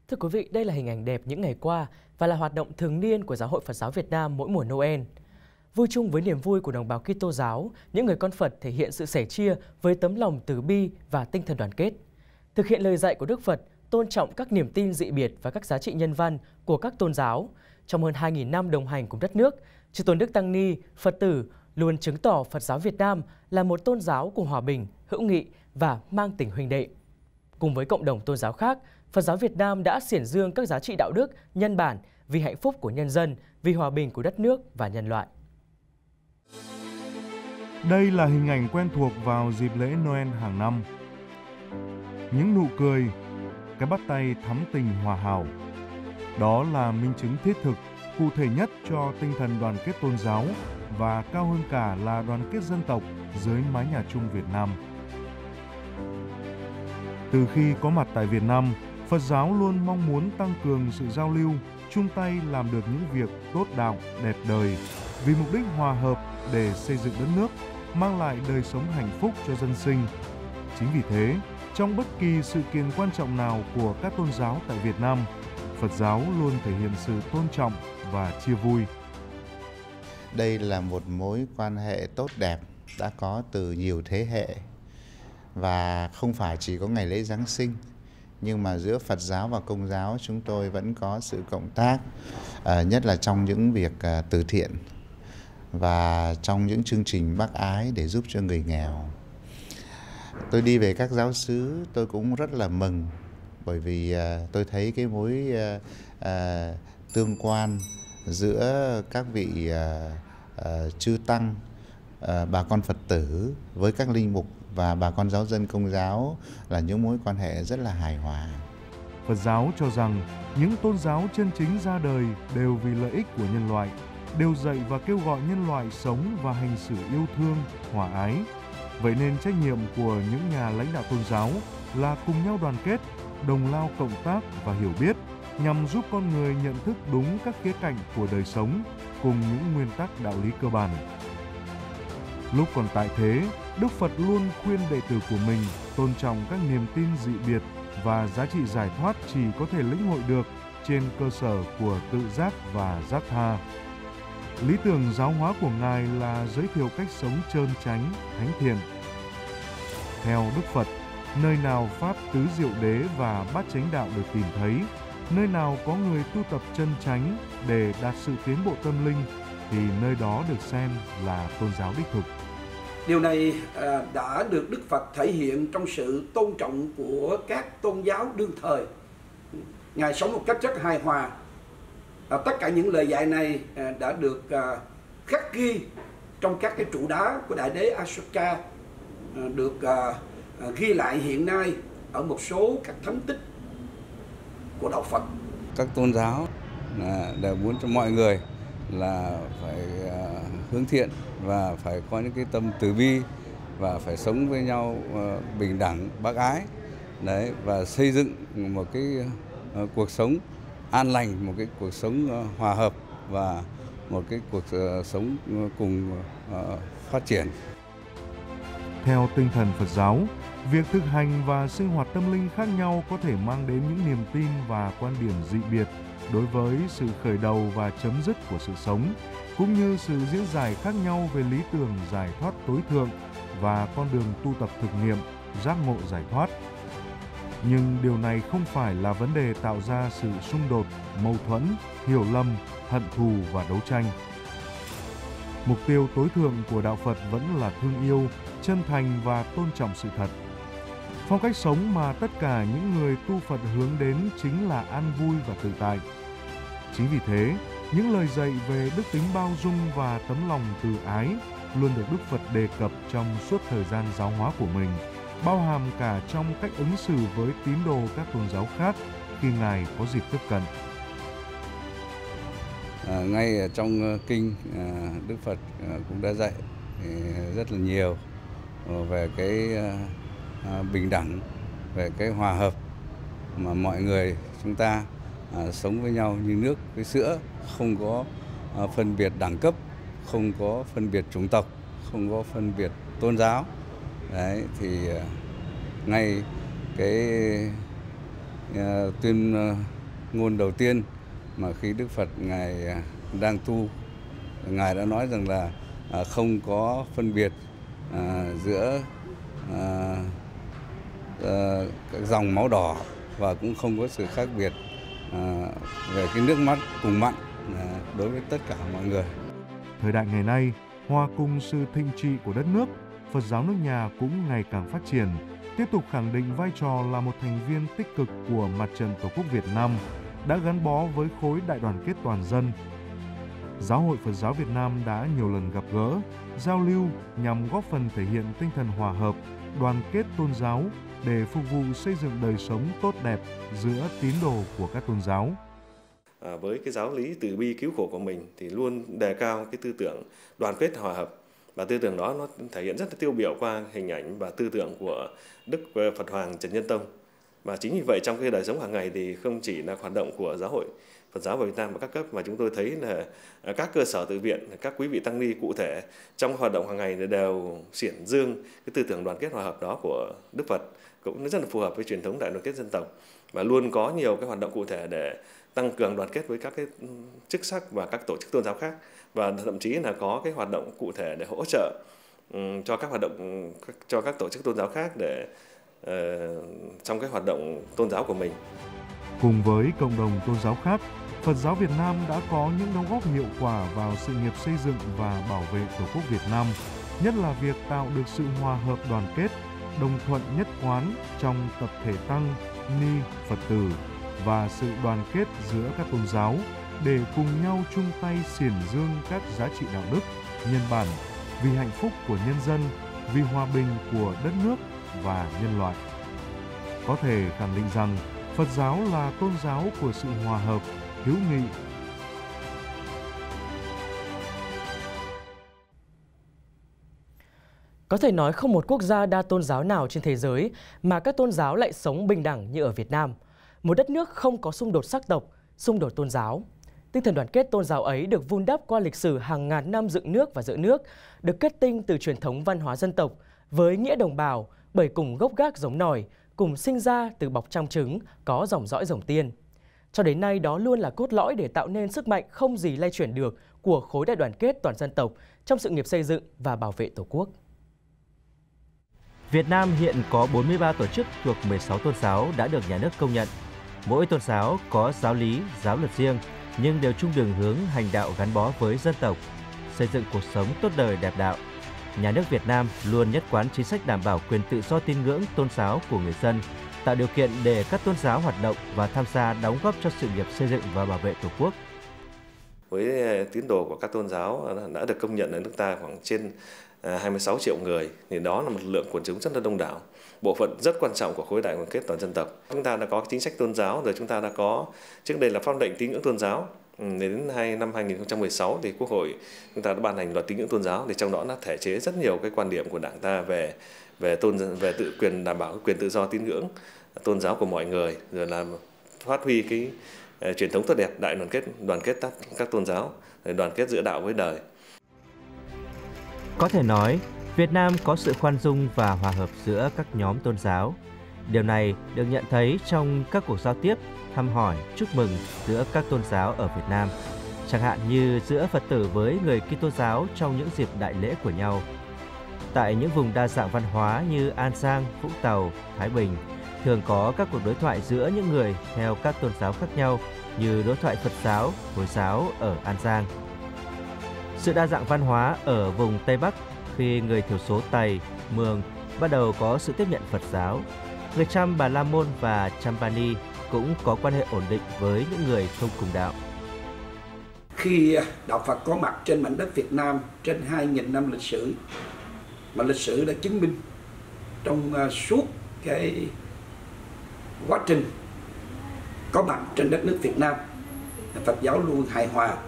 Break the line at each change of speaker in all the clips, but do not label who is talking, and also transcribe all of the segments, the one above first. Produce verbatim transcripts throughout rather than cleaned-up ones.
Thưa quý vị, đây là hình ảnh đẹp những ngày qua và là hoạt động thường niên của Giáo hội Phật giáo Việt Nam mỗi mùa Noel. Vui chung với niềm vui của đồng bào Kitô giáo, những người con Phật thể hiện sự sẻ chia với tấm lòng từ bi và tinh thần đoàn kết. Thực hiện lời dạy của Đức Phật, tôn trọng các niềm tin dị biệt và các giá trị nhân văn của các tôn giáo. Trong hơn hai nghìn năm đồng hành cùng đất nước, Chư Tôn Đức Tăng Ni, Phật tử luôn chứng tỏ Phật giáo Việt Nam là một tôn giáo của hòa bình, hữu nghị và mang tình huynh đệ. Cùng với cộng đồng tôn giáo khác, Phật giáo Việt Nam đã xiển dương các giá trị đạo đức, nhân bản vì hạnh phúc của nhân dân, vì hòa bình của đất nước và nhân loại.
Đây là hình ảnh quen thuộc vào dịp lễ Noel hàng năm. Những nụ cười, cái bắt tay thắm tình hòa hảo. Đó là minh chứng thiết thực, cụ thể nhất cho tinh thần đoàn kết tôn giáo và cao hơn cả là đoàn kết dân tộc dưới mái nhà chung Việt Nam. Từ khi có mặt tại Việt Nam, Phật giáo luôn mong muốn tăng cường sự giao lưu, chung tay làm được những việc tốt đạo, đẹp đời, vì mục đích hòa hợp để xây dựng đất nước, mang lại đời sống hạnh phúc cho dân sinh. Chính vì thế, trong bất kỳ sự kiện quan trọng nào của các tôn giáo tại Việt Nam, Phật giáo luôn thể hiện sự tôn trọng và chia vui.
Đây là một mối quan hệ tốt đẹp đã có từ nhiều thế hệ và không phải chỉ có ngày lễ Giáng sinh, nhưng mà giữa Phật giáo và Công giáo chúng tôi vẫn có sự cộng tác, nhất là trong những việc từ thiện và trong những chương trình bác ái để giúp cho người nghèo. Tôi đi về các giáo xứ, tôi cũng rất là mừng bởi vì tôi thấy cái mối tương quan giữa các vị chư tăng, bà con Phật tử với các linh mục và bà con giáo dân Công giáo là những mối quan hệ rất là hài hòa.
Phật giáo cho rằng những tôn giáo chân chính ra đời đều vì lợi ích của nhân loại, đều dạy và kêu gọi nhân loại sống và hành xử yêu thương, hòa ái. Vậy nên trách nhiệm của những nhà lãnh đạo tôn giáo là cùng nhau đoàn kết, đồng lao cộng tác và hiểu biết, nhằm giúp con người nhận thức đúng các khía cạnh của đời sống cùng những nguyên tắc đạo lý cơ bản. Lúc còn tại thế, Đức Phật luôn khuyên đệ tử của mình tôn trọng các niềm tin dị biệt và giá trị giải thoát chỉ có thể lĩnh hội được trên cơ sở của tự giác và giác tha. Lý tưởng giáo hóa của Ngài là giới thiệu cách sống trơn chánh, thánh thiện. Theo Đức Phật, nơi nào Pháp tứ diệu đế và bát chánh đạo được tìm thấy, nơi nào có người tu tập chân chánh để đạt sự tiến bộ tâm linh, thì nơi đó được xem là tôn giáo đích thực.
Điều này đã được Đức Phật thể hiện trong sự tôn trọng của các tôn giáo đương thời. Ngài sống một cách rất hài hòa. Tất cả những lời dạy này đã được khắc ghi trong các cái trụ đá của Đại đế Ashoka, được ghi lại hiện nay ở một số các thánh tích của đạo Phật.
Các tôn giáo đều muốn cho mọi người là phải hướng thiện và phải có những cái tâm từ bi và phải sống với nhau bình đẳng, bác ái. Đấy, và xây dựng một cái cuộc sống an lành, một cái cuộc sống hòa hợp và một cái cuộc sống cùng phát triển.
Theo tinh thần Phật giáo, việc thực hành và sinh hoạt tâm linh khác nhau có thể mang đến những niềm tin và quan điểm dị biệt đối với sự khởi đầu và chấm dứt của sự sống, cũng như sự diễn giải khác nhau về lý tưởng giải thoát tối thượng và con đường tu tập thực nghiệm, giác ngộ giải thoát. Nhưng điều này không phải là vấn đề tạo ra sự xung đột, mâu thuẫn, hiểu lầm, hận thù và đấu tranh. Mục tiêu tối thượng của đạo Phật vẫn là thương yêu, chân thành và tôn trọng sự thật. Phong cách sống mà tất cả những người tu Phật hướng đến chính là an vui và tự tại. Chính vì thế, những lời dạy về đức tính bao dung và tấm lòng từ ái luôn được Đức Phật đề cập trong suốt thời gian giáo hóa của mình, bao hàm cả trong cách ứng xử với tín đồ các tôn giáo khác khi Ngài có dịp tiếp cận.
À, ngay ở trong kinh à, Đức Phật à, cũng đã dạy thì rất là nhiều về cái à, bình đẳng, về cái hòa hợp mà mọi người chúng ta à, sống với nhau như nước với sữa, không có à, phân biệt đẳng cấp, không có phân biệt chủng tộc, không có phân biệt tôn giáo. Đấy thì à, ngay cái uh, tuyên uh, ngôn đầu tiên mà khi Đức Phật Ngài đang tu, Ngài đã nói rằng là không có phân biệt giữa các dòng máu đỏ và cũng không có sự khác biệt về cái nước mắt cùng mặn đối với tất cả mọi người.
Thời đại ngày nay, hòa cùng sự thịnh trị của đất nước, Phật giáo nước nhà cũng ngày càng phát triển, tiếp tục khẳng định vai trò là một thành viên tích cực của Mặt trận Tổ quốc Việt Nam, đã gắn bó với khối đại đoàn kết toàn dân. Giáo hội Phật giáo Việt Nam đã nhiều lần gặp gỡ, giao lưu nhằm góp phần thể hiện tinh thần hòa hợp, đoàn kết tôn giáo để phục vụ xây dựng đời sống tốt đẹp giữa tín đồ của các tôn giáo.
À, với cái giáo lý từ bi cứu khổ của mình thì luôn đề cao cái tư tưởng đoàn kết hòa hợp, và tư tưởng đó nó thể hiện rất là tiêu biểu qua hình ảnh và tư tưởng của Đức Phật Hoàng Trần Nhân Tông. Và chính vì vậy trong cái đời sống hàng ngày thì không chỉ là hoạt động của giáo hội Phật giáo Việt Nam và các cấp, mà chúng tôi thấy là các cơ sở tự viện, các quý vị tăng ni cụ thể trong hoạt động hàng ngày đều xiển dương cái tư tưởng đoàn kết hòa hợp đó của Đức Phật, cũng rất là phù hợp với truyền thống đại đoàn kết dân tộc, và luôn có nhiều cái hoạt động cụ thể để tăng cường đoàn kết với các cái chức sắc và các tổ chức tôn giáo khác, và thậm chí là có cái hoạt động cụ thể để hỗ trợ um, cho các hoạt động cho các tổ chức tôn giáo khác để uh, trong cái hoạt động tôn giáo của mình.
Cùng với cộng đồng tôn giáo khác, Phật giáo Việt Nam đã có những đóng góp hiệu quả vào sự nghiệp xây dựng và bảo vệ Tổ quốc Việt Nam, nhất là việc tạo được sự hòa hợp đoàn kết, đồng thuận nhất quán trong tập thể tăng, ni, Phật tử và sự đoàn kết giữa các tôn giáo để cùng nhau chung tay xiển dương các giá trị đạo đức, nhân bản vì hạnh phúc của nhân dân, vì hòa bình của đất nước và nhân loại. Có thể khẳng định rằng Phật giáo là tôn giáo của sự hòa hợp, hữu nghị.
Có thể nói không một quốc gia đa tôn giáo nào trên thế giới mà các tôn giáo lại sống bình đẳng như ở Việt Nam. Một đất nước không có xung đột sắc tộc, xung đột tôn giáo. Tinh thần đoàn kết tôn giáo ấy được vun đắp qua lịch sử hàng ngàn năm dựng nước và giữ nước, được kết tinh từ truyền thống văn hóa dân tộc, với nghĩa đồng bào, bởi cùng gốc gác giống nòi, cùng sinh ra từ bọc trong trứng, có dòng dõi rồng tiên. Cho đến nay đó luôn là cốt lõi để tạo nên sức mạnh không gì lay chuyển được của khối đại đoàn kết toàn dân tộc trong sự nghiệp xây dựng và bảo vệ Tổ quốc.
Việt Nam hiện có bốn mươi ba tổ chức thuộc mười sáu tôn giáo đã được nhà nước công nhận. Mỗi tôn giáo có giáo lý, giáo luật riêng, nhưng đều chung đường hướng hành đạo gắn bó với dân tộc, xây dựng cuộc sống tốt đời đẹp đạo. Nhà nước Việt Nam luôn nhất quán chính sách đảm bảo quyền tự do tín ngưỡng tôn giáo của người dân, tạo điều kiện để các tôn giáo hoạt động và tham gia đóng góp cho sự nghiệp xây dựng và bảo vệ Tổ quốc.
Với tín đồ của các tôn giáo đã được công nhận ở nước ta khoảng trên hai mươi sáu triệu người, thì đó là một lượng quần chúng rất là đông đảo, bộ phận rất quan trọng của khối đại đoàn kết toàn dân tộc. Chúng ta đã có chính sách tôn giáo, rồi chúng ta đã có trước đây là pháp lệnh tín ngưỡng tôn giáo. Đến năm hai nghìn không trăm mười sáu thì Quốc hội chúng ta đã ban hành luật tín ngưỡng tôn giáo, thì trong đó đã thể chế rất nhiều cái quan điểm của Đảng ta về về tôn về tự quyền đảm bảo quyền tự do tín ngưỡng tôn giáo của mọi người, rồi là phát huy cái uh, truyền thống tốt đẹp đại đoàn kết đoàn kết các, các tôn giáo, rồi đoàn kết giữa đạo với đời.
Có thể nói, Việt Nam có sự khoan dung và hòa hợp giữa các nhóm tôn giáo. Điều này được nhận thấy trong các cuộc giao tiếp, thăm hỏi, chúc mừng giữa các tôn giáo ở Việt Nam, chẳng hạn như giữa Phật tử với người Kitô giáo trong những dịp đại lễ của nhau. Tại những vùng đa dạng văn hóa như An Giang, Vũng Tàu, Thái Bình, thường có các cuộc đối thoại giữa những người theo các tôn giáo khác nhau như đối thoại Phật giáo, Hồi giáo ở An Giang. Sự đa dạng văn hóa ở vùng Tây Bắc khi người thiểu số Tày, Mường bắt đầu có sự tiếp nhận Phật giáo. Người Chăm Bà La Môn và Champani cũng có quan hệ ổn định với những người không cùng đạo.
Khi đạo Phật có mặt trên mảnh đất Việt Nam trên hai nghìn năm lịch sử, mà lịch sử đã chứng minh trong suốt cái quá trình có mặt trên đất nước Việt Nam, Phật giáo luôn hài hòa,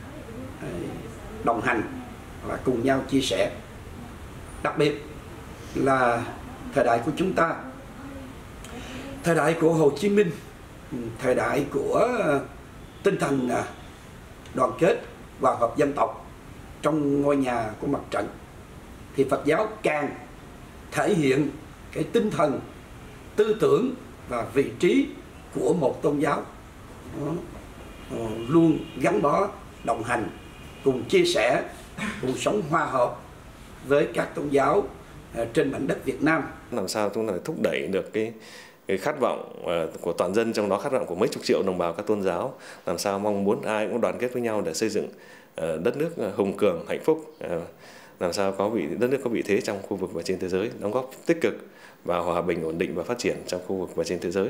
đồng hành và cùng nhau chia sẻ. Đặc biệt là thời đại của chúng ta, thời đại của Hồ Chí Minh, thời đại của tinh thần đoàn kết và hợp dân tộc trong ngôi nhà của mặt trận, thì Phật giáo càng thể hiện cái tinh thần, tư tưởng và vị trí của một tôn giáo luôn gắn bó, đồng hành, cùng chia sẻ, cùng sống hòa hợp với các tôn giáo trên mảnh đất Việt Nam.
Làm sao chúng ta thúc đẩy được cái, cái khát vọng của toàn dân, trong đó khát vọng của mấy chục triệu đồng bào các tôn giáo, làm sao mong muốn ai cũng đoàn kết với nhau để xây dựng đất nước hùng cường, hạnh phúc, làm sao có vị đất nước có vị thế trong khu vực và trên thế giới, đóng góp tích cực vào hòa bình, ổn định và phát triển trong khu vực và trên thế giới.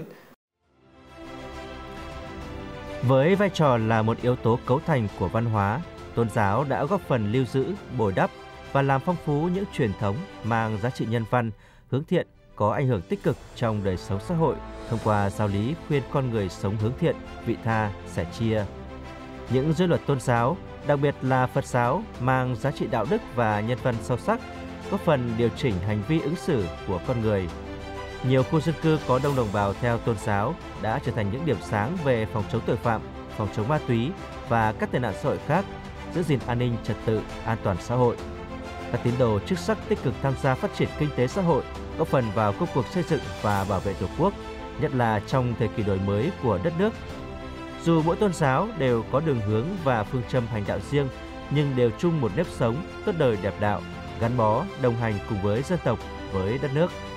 Với vai trò là một yếu tố cấu thành của văn hóa, tôn giáo đã góp phần lưu giữ, bồi đắp và làm phong phú những truyền thống mang giá trị nhân văn, hướng thiện, có ảnh hưởng tích cực trong đời sống xã hội thông qua giáo lý khuyên con người sống hướng thiện, vị tha, sẻ chia. Những giới luật tôn giáo, đặc biệt là Phật giáo, mang giá trị đạo đức và nhân văn sâu sắc, góp phần điều chỉnh hành vi ứng xử của con người. Nhiều khu dân cư có đông đồng bào theo tôn giáo đã trở thành những điểm sáng về phòng chống tội phạm, phòng chống ma túy và các tệ nạn xã hội khác, giữ gìn an ninh trật tự, an toàn xã hội. Các tín đồ chức sắc tích cực tham gia phát triển kinh tế xã hội, góp phần vào công cuộc xây dựng và bảo vệ Tổ quốc, nhất là trong thời kỳ đổi mới của đất nước. Dù mỗi tôn giáo đều có đường hướng và phương châm hành đạo riêng, nhưng đều chung một nếp sống tốt đời đẹp đạo, gắn bó, đồng hành cùng với dân tộc, với đất nước.